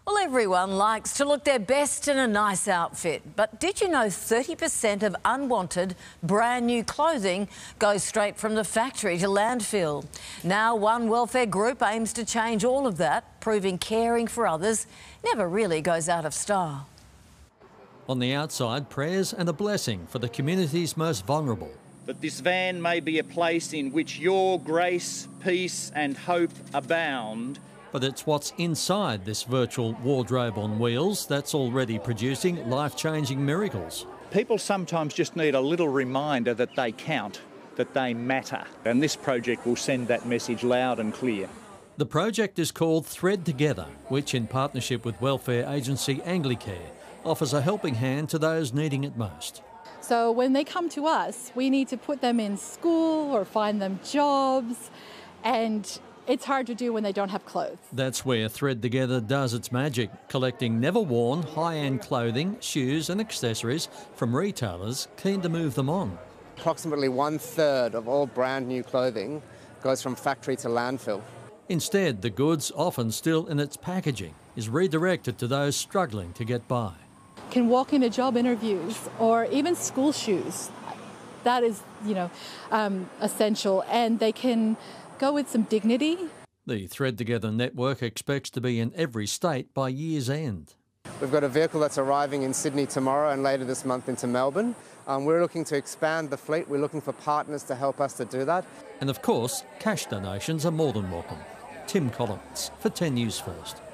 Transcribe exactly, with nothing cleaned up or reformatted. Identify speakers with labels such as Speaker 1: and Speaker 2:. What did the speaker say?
Speaker 1: Well, everyone likes to look their best in a nice outfit, but did you know thirty percent of unwanted brand new clothing goes straight from the factory to landfill? Now one welfare group aims to change all of that, proving caring for others never really goes out of style.
Speaker 2: On the outside, prayers and a blessing for the community's most vulnerable.
Speaker 3: That this van may be a place in which your grace, peace and hope abound.
Speaker 2: But it's what's inside this virtual wardrobe on wheels that's already producing life-changing miracles.
Speaker 3: People sometimes just need a little reminder that they count, that they matter. And this project will send that message loud and clear.
Speaker 2: The project is called Thread Together, which in partnership with welfare agency Anglicare offers a helping hand to those needing it most.
Speaker 4: So when they come to us, we need to put them in school or find them jobs, and it's hard to do when they don't have clothes.
Speaker 2: That's where Thread Together does its magic, collecting never-worn, high-end clothing, shoes and accessories from retailers keen to move them on.
Speaker 5: Approximately one-third of all brand new clothing goes from factory to landfill.
Speaker 2: Instead, the goods, often still in its packaging, is redirected to those struggling to get by.
Speaker 4: Can walk into job interviews or even school shoes. That is, you know, um, essential, and they can go with some dignity.
Speaker 2: The Thread Together network expects to be in every state by year's end.
Speaker 5: We've got a vehicle that's arriving in Sydney tomorrow and later this month into Melbourne. Um, we're looking to expand the fleet. We're looking for partners to help us to do that.
Speaker 2: And of course, cash donations are more than welcome. Tim Collins for ten News First.